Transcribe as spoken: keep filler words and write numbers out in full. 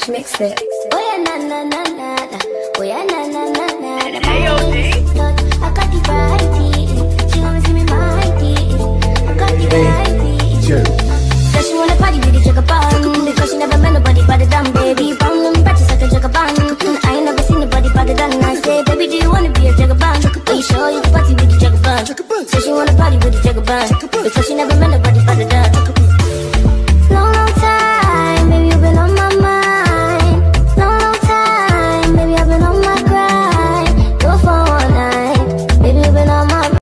Scratch mixed it. Oh yeah, na na na na na. Oh yeah, na na na na na. Hey, O G. I got the vibe.